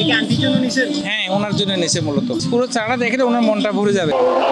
হ্যাঁ ওনার জন্য নিছে মূলত পুরো চারাটা দেখলে ওনার মনটা ভরে যাবে।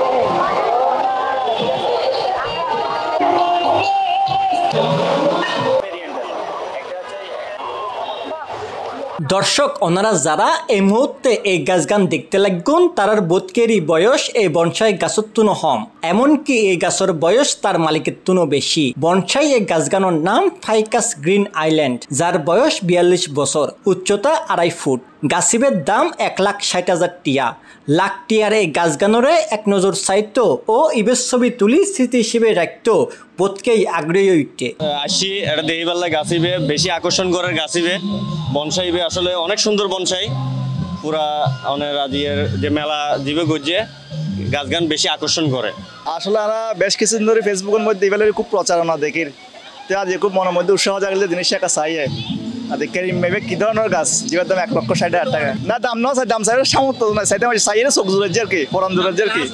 দর্শক ওনারা যারা এই মুহূর্তে এই গাছগান দেখতে লাগুন তারার বোধকেরই বয়স এই বনসাই গাছের তুনো হম, এমনকি এই গাছের বয়স তার মালিকের তুনো বেশি। বনসাই এই গাছগানোর নাম ফাইকাস গ্রিন আইল্যান্ড, যার বয়স 42 বছর, উচ্চতা 2.5 ফুট। গাছিবের দাম 1,60,000 টিয়া। লাখ টিয়ার এই গাছগানোরে এক নজর চাইতো ও ইবের ছবি তুলি স্মৃতি হিসেবে রাখতো বোধকেই আগ্রহী হইতে আসি। এটা দেহিবাল্লা গাছিবে বেশি আকর্ষণ করে গাছিবে বনসাইবে আসলে অনেক সুন্দর বনসাই পুরা অনেক রাজিয়ের যে মেলা দিবে গজ্জে গাছ গান বেশি আকর্ষণ করে। আসলে আমরা বেশ কিছুদিন ধরে ফেসবুকের মধ্যে এবার খুব প্রচারণা দেখি, আজ খুব মনের মধ্যে উৎসাহ জাগলে জিনিসটা একটা চাই মেবে কি ধরনের গাছ যেটার দাম 1,60,000 টাকা না, দাম না দাম চাই সামর্থ্য না চাইতে চাই চোখ জোরের যে আর কি পরান জোরের যে আর কি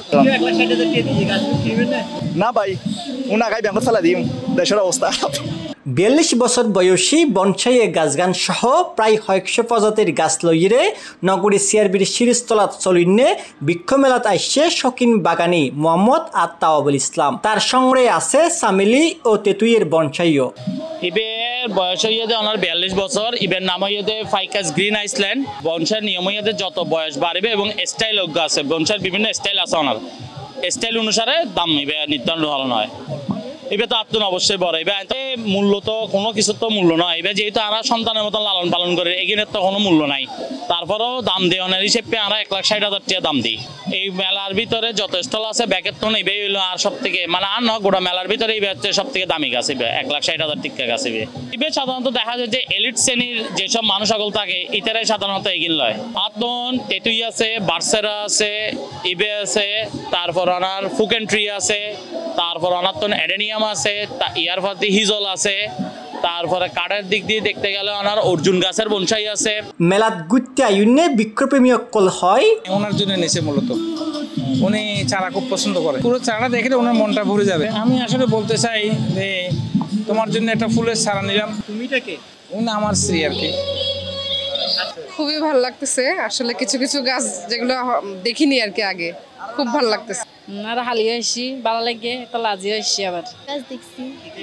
না ভাই উনা গাই ব্যাংক চালা দিম দেশের অবস্থা। 42 বছর বয়সী বনসাইয়ে গাছগান সহ প্রায় 100 প্রজাতির গাছ লইরে নগরী সিআরবির শিরিস্তলাত চলিনে বৃক্ষ মেলাত আইসে শৌখিন বাগানি মোহাম্মদ আত্তাওয়াবুল ইসলাম। তার সঙ্গে আছে সামিলি ও তেতুইয়ের বনসাইও। ইবের বয়স হইয়াতে ওনার 42 বছর। ইবের নাম হইয়াতে ফাইকাস গ্রিন আইল্যান্ড। বনসার নিয়ম হইয়াতে যত বয়স বাড়বে এবং স্টাইল আছে, বনসার বিভিন্ন স্টাইল আছে, ওনার স্টাইল অনুসারে দাম ইবে নির্ধারণ হল নয়। এবার তো আত্মন অবশ্যই বড়, এবার মূল্য তো কোনো কিছুর তো মূল্য নয়। এবার যেহেতু আমরা সন্তানের মতন লালন পালন করে এগিয়ে তো কোনো মূল্য নাই, তারপরেও দাম দেওয়ার হিসেবে আমরা 1,60,000 টাকা দাম দিই। এই মেলার ভিতরে যত স্টল আছে ব্যাকের তো এবার হইলো আর সব থেকে মানে আর নয় গোটা মেলার ভিতরে এই হচ্ছে সব থেকে দামি গাছ, এবার 1,60,000 টাকা গাছ। এবার সাধারণত দেখা যায় যে এলিট শ্রেণীর যেসব মানুষ সকল থাকে ইতারাই সাধারণত এগিয়ে লয়। আতন তেতুই আছে, বার্সেরা আছে, ইবে আছে, তারপর ওনার ফুকেন ট্রি আছে, তারপর ওনার তো অ্যাডেনিয়াম আছে, ইয়ারফাতি হিজল আছে, তারপরে কাঠের দিক দিয়ে দেখতে গেলে ওনার অর্জুন গাছের বনসাই আছে। মেলাত গুত্তে আইনে বৃক্ষপ্রেমী কল হয় ওনার জন্য নিছে মূলত, উনি চারা খুব পছন্দ করে, পুরো চারা দেখলে ওনার মনটা ভরে যাবে। আমি আসলে বলতে চাই যে তোমার জন্য একটা ফুলের চারা নিলাম। তুমিটাকে উনি আমার স্ত্রী আর কি। খুবই ভালো লাগতেছে আসলে, কিছু কিছু গাছ যেগুলো দেখিনি আর কি আগে, খুব ভালো লাগতেছে। আর হালিয়ে আসছি ভালো লাগে, তো লাজিয়ে আসছি। আবার গাছ দেখছি,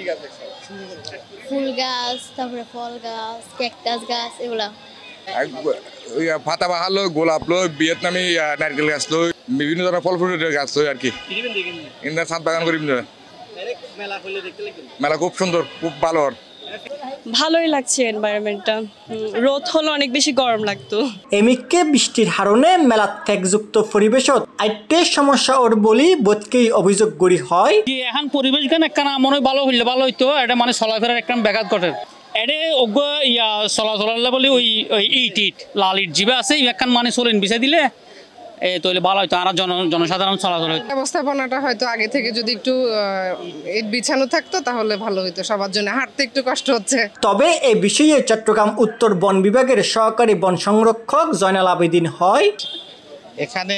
ফুল গাছ, তারপরে ফল গাছ, ক্যাকটাস গাছ, এগুলা পাতা বাহার লো, গোলাপ লো, ভিয়েতনামি নারকেল গাছ লো, বিভিন্ন ধরনের ফল ফুলের গাছ লো আর কি। ছাদ বাগান করি। মেলা খুব সুন্দর, খুব ভালো। ভালোই লাগছে এনভায়রনমেন্টটা, রোদ হলো অনেক বেশি গরম লাগতো। এমিকে বৃষ্টির হারণে মেলাত ফেকযুক্ত পরিবেশত আইটে সমস্যা ওর বলি বোধকেই অভিযোগ করি হয়। এখন পরিবেশ গান একখানা মনে ভালো হইলে ভালো হইতো, এটা মানে চলাফেরার একটা ব্যাঘাত ঘটে। এটা অজ্ঞ ইয়া চলাচল বলে ওই ইট লাল ইট জিবে আছে একখান মানে চলেন বিছাই দিলে তাহলে ভালো হইতো, আর জনসাধারণ চলাচল হইতো। ব্যবস্থাপনাটা হয়তো আগে থেকে যদি একটু বিছানো থাকতো তাহলে ভালো হইতো, সবার জন্য হাঁটতে একটু কষ্ট হচ্ছে। তবে এই বিষয়ে চট্টগ্রাম উত্তর বন বিভাগের সহকারী বন সংরক্ষক জয়নাল আবেদিন হয়, এখানে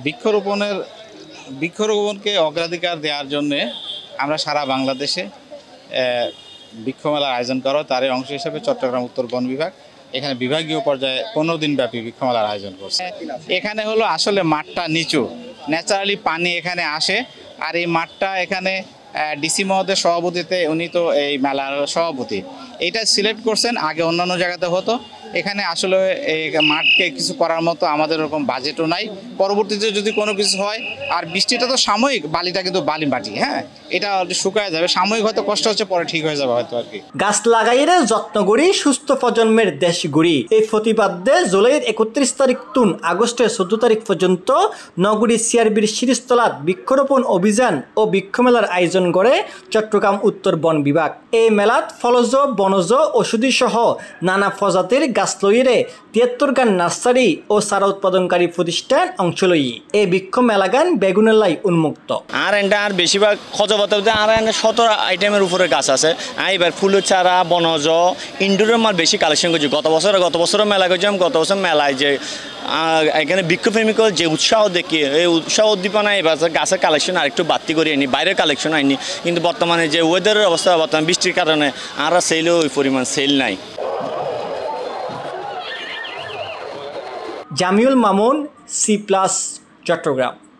বৃক্ষরোপণকে অগ্রাধিকার দেওয়ার জন্য আমরা সারা বাংলাদেশে বৃক্ষমেলার আয়োজন করা, তারই অংশ হিসেবে চট্টগ্রাম উত্তর বন বিভাগ এখানে বিভাগীয় পর্যায়ে 15 দিন ব্যাপী বৃক্ষমেলার আয়োজন করছে। এখানে হলো আসলে মাঠটা নিচু, ন্যাচারালি পানি এখানে আসে, আর এই মাঠটা এখানে ডিসি মহোদয়ের সভাপতিতে, উনি তো এই মেলার সভাপতি, এইটা সিলেক্ট করছেন। আগে অন্যান্য জায়গাতে হতো, এখানে আসলে এই মাঠকে কিছু করার মতো আমাদের ওরকম বাজেটও নাই। পরবর্তীতে যদি কোনো কিছু হয়, আর বৃষ্টিটা তো সাময়িক, বালিটা কিন্তু বালি মাটি, হ্যাঁ এটা শুকায় যাবে, সাময়িক হয়তো কষ্ট হচ্ছে, পরে ঠিক হয়ে যাবে হয়তো আর কি। গাছ লাগাইরে যত্ন করি সুস্থ প্রজন্মের দেশ গড়ি, এই প্রতিবাদে জুলাইয়ের 31 তারিখ তুন আগস্টের 14 তারিখ পর্যন্ত নগরী সিআরবির শিরিস্তলাত বৃক্ষরোপণ অভিযান ও বৃক্ষমেলার আয়োজন করে চট্টগ্রাম উত্তর বন বিভাগ। এই মেলাত ফলজ, বনজ, ওষুধি সহ নানা প্রজাতির গাছ লইরে 73 গান নার্সারি ও চারা উৎপাদনকারী প্রতিষ্ঠান অংশ লই। এই বৃক্ষ মেলাগান বেগুনেলাই উন্মুক্ত। আর এটা আর বেশিরভাগ খোঁজপত্র আর 17 আইটেমের উপরে গাছ আছে। এবার ফুলের চারা, বনজ, ইনডোরের মাল বেশি কালেকশন করছি। গত বছরও মেলা করছিলাম। গত বছর মেলায় যে এখানে বৃক্ষপ্রেমিকর যে উৎসাহ দেখিয়ে এই উৎসাহ উদ্দীপনা এবার গাছের কালেকশন আর একটু বাড়তি করে আনি, বাইরের কালেকশন আইনি। কিন্তু বর্তমানে যে ওয়েদারের অবস্থা, বর্তমানে বৃষ্টির কারণে আর সেলও ওই পরিমাণ সেল নাই। জামিউল মামুন, C+ চট্টগ্রাম।